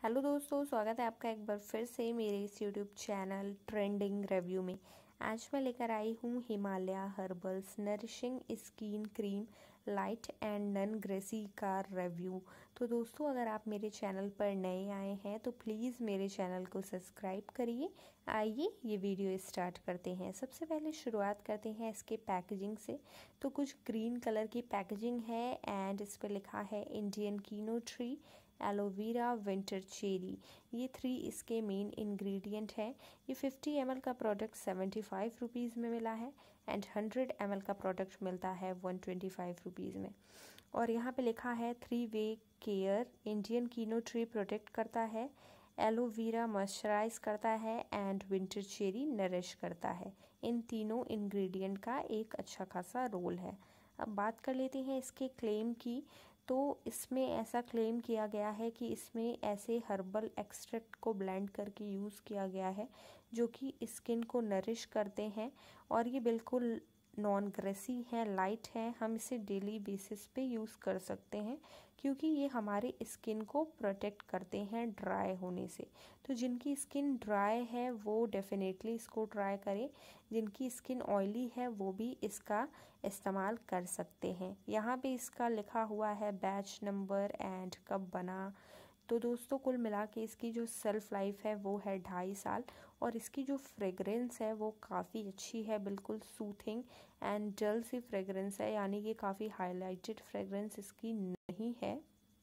Hello दोस्तों, स्वागत है आपका एक बार फिर से मेरे इस यूट्यूब चैनल ट्रेंडिंग रिव्यू में। आज मैं लेकर आई हूँ Himalaya herbals nourishing skin cream light and non greasy review रिव्यू। तो दोस्तों, अगर आप मेरे चैनल पर नए आए हैं तो प्लीज़ मेरे चैनल को सब्सक्राइब करिए। आइए ये वीडियो स्टार्ट करते हैं। सबसे पहले शुरुआत करते हैं इसके पैकेजिंग से। तो कुछ ग्रीन कलर की पैकेजिंग है एंड इस पर लिखा है Indian kino tree, aloe vera, winter cherry. ये 3 इसके मेन इंग्रेडिएंट हैं। ये 50 ml का प्रोडक्ट 75 रुपीज़ में मिला है एंड 100 ml का प्रोडक्ट मिलता है 125 रुपीज़ में। और यहाँ पे लिखा है 3 way care, Indian kino tree protect करता है, एलोवेरा मॉइस्चराइज करता है एंड विंटर चेरी नरिश करता है। इन तीनों इंग्रेडिएंट का एक अच्छा खासा रोल है। अब बात कर लेते हैं इसके क्लेम की। तो इसमें ऐसा क्लेम किया गया है कि इसमें ऐसे हर्बल एक्सट्रैक्ट को ब्लेंड करके यूज़ किया गया है जो कि स्किन को नरिश करते हैं और ये बिल्कुल नॉन ग्रेसी है, लाइट है। हम इसे डेली बेसिस पे यूज़ कर सकते हैं क्योंकि ये हमारे स्किन को प्रोटेक्ट करते हैं ड्राई होने से। तो जिनकी स्किन ड्राई है वो डेफिनेटली इसको ट्राई करें। जिनकी स्किन ऑयली है वो भी इसका इस्तेमाल कर सकते हैं। यहाँ पे इसका लिखा हुआ है बैच नंबर एंड कब बना। तो दोस्तों, कुल मिला के इसकी जो सेल्फ लाइफ है वो है 2.5 साल और इसकी जो फ्रेगरेंस है वो काफ़ी अच्छी है, बिल्कुल सूथिंग एंड डल सी फ्रेगरेंस है, यानी कि काफ़ी हाईलाइटेड फ्रेगरेंस इसकी नहीं है।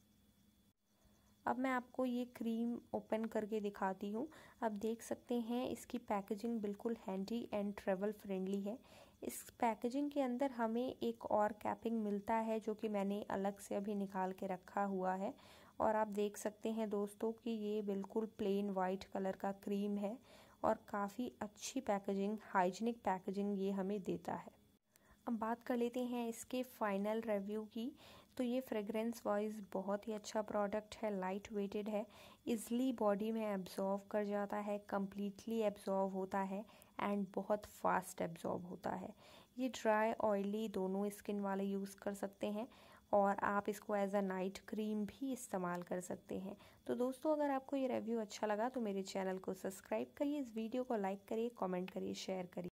अब मैं आपको ये क्रीम ओपन करके दिखाती हूँ। अब देख सकते हैं इसकी पैकेजिंग बिल्कुल हैंडी एंड ट्रेवल फ्रेंडली है। इस पैकेजिंग के अंदर हमें एक और कैपिंग मिलता है जो कि मैंने अलग से अभी निकाल के रखा हुआ है। और आप देख सकते हैं दोस्तों कि ये बिल्कुल प्लेन वाइट कलर का क्रीम है और काफ़ी अच्छी पैकेजिंग, हाइजीनिक पैकेजिंग ये हमें देता है। अब बात कर लेते हैं इसके फाइनल रिव्यू की। तो ये फ्रेग्रेंस वाइज बहुत ही अच्छा प्रोडक्ट है, लाइट वेटेड है, इजली बॉडी में एब्जॉर्व कर जाता है, कम्प्लीटली एब्जॉर्व होता है एंड बहुत फास्ट एब्जॉर्व होता है। ये ड्राई ऑयली दोनों स्किन वाले यूज़ कर सकते हैं और आप इसको एज अ नाइट क्रीम भी इस्तेमाल कर सकते हैं। तो दोस्तों, अगर आपको ये रिव्यू अच्छा लगा तो मेरे चैनल को सब्सक्राइब करिए, इस वीडियो को लाइक करिए, कमेंट करिए, शेयर करिए।